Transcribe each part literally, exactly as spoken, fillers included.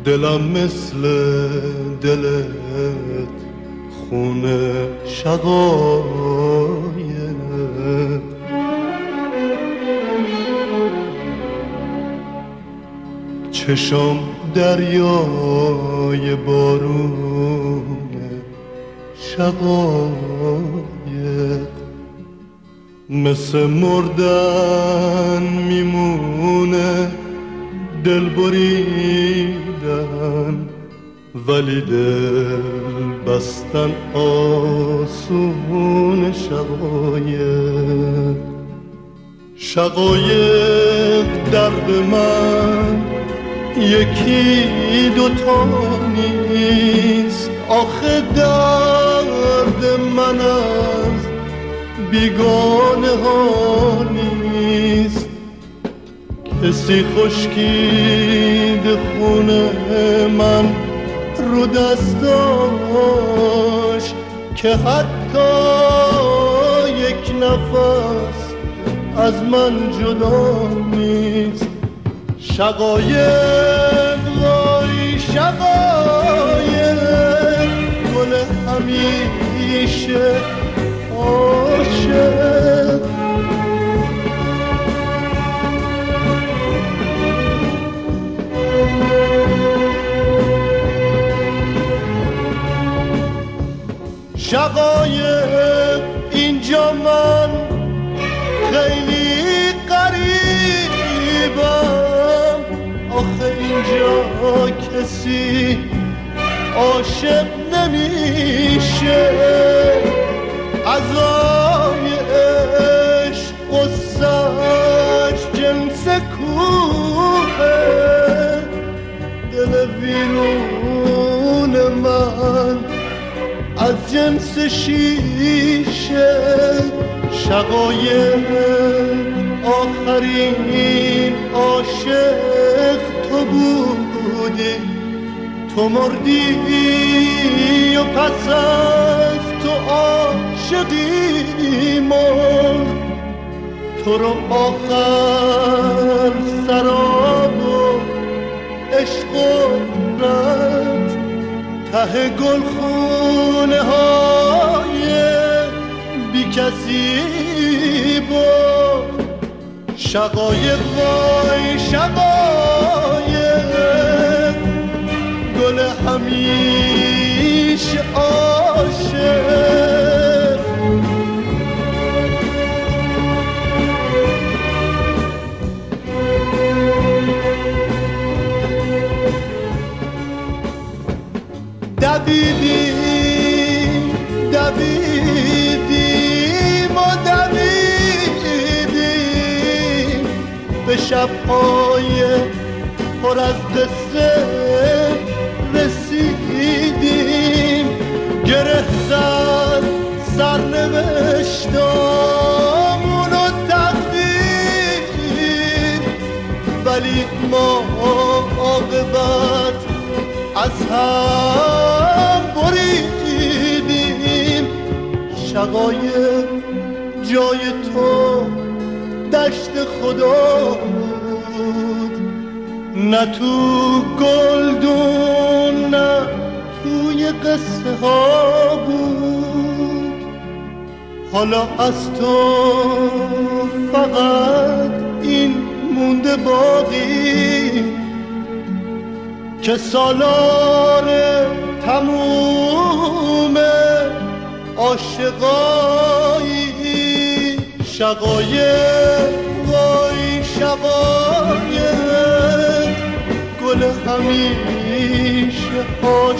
دلم مثل دلت خونه شقایق، چشم دریای بارون شقایق، مثل مردن میمونه دل بریدن، ولی دل بستن آسون شقایق. شقایق درد من یکی دوتا نیست، آخه درد من از بیگانه ها نیست. کسی خشکید خونه من رو دستاش که حتی یک نفس از من جدا نیست. شقایق وای شقایق، گل همیشه عاشق. شقایق اینجا من خیلی غریبم، آخه اینجا کسی عاشق نمیشه. عزای عشق قصه‌اش جنس کوه، دل ویرون من از جنس شیشه. شقایق آخرین عاشق تو بودی، تو مردی و پس از تو عاشقی مرد. تو رو آخر سراب و عشق و رد ته گلخونه های بی کسی بود. شقایق وای شقایق، گل همیشه عاشق. دویدیم دویدیم و دویدیم به شب‌های پر از قصه رسیدیم. گره زد سرنوشتامون و تقدیر، ولی ما عاقبت از هم بریدیم. شقایق جای تو دشت خدا بود، نه تو گلدون نه توی قصه ها بود. حالا از تو فقط این مونده باقی که سالار تموم عاشقایی. شقایق وای شقایق، گل همیشه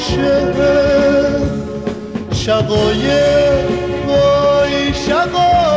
عاشق. شقایق وای شقایق،